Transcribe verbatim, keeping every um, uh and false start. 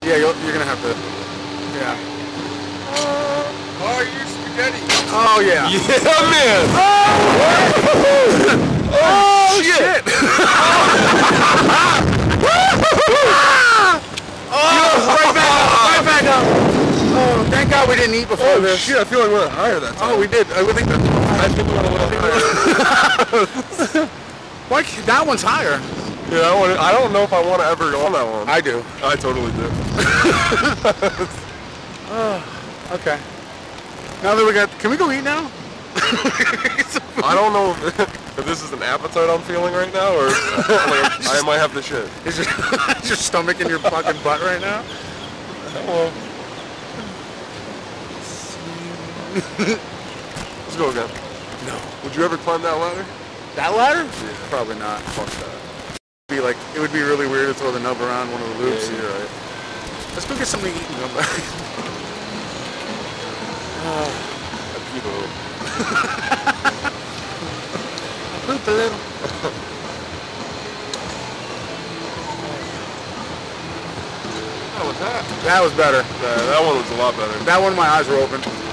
Yeah, you're, you're gonna have to. Yeah. Oh, you spaghetti. Oh yeah. Yeah, man. Oh, oh shit. Oh, right back up. Right back up. Oh, thank God we didn't eat before Oh this. shit! I feel like we went higher that time. Oh, we did. I would think that. I think we went a little higher. Why? can't- That one's higher. Yeah, I, wanna, I don't know if I want to ever go on that one. I do. I totally do. Oh, okay. Now that we got, can we go eat now? I don't know if, if this is an appetite I'm feeling right now, or like, I might have the shit. Is your, is your stomach in your fucking butt right now? Well, let's go again. No. Would you ever climb that ladder? That ladder? Yeah. Probably not. Fuck that. Be like, it would be really weird to throw the nub around one of the loops. Yeah, you're right. Let's go get something to eat and come back. I peed a little. I pooped a little. How was that? That was better. Yeah, that one was a lot better. That one, my eyes were open.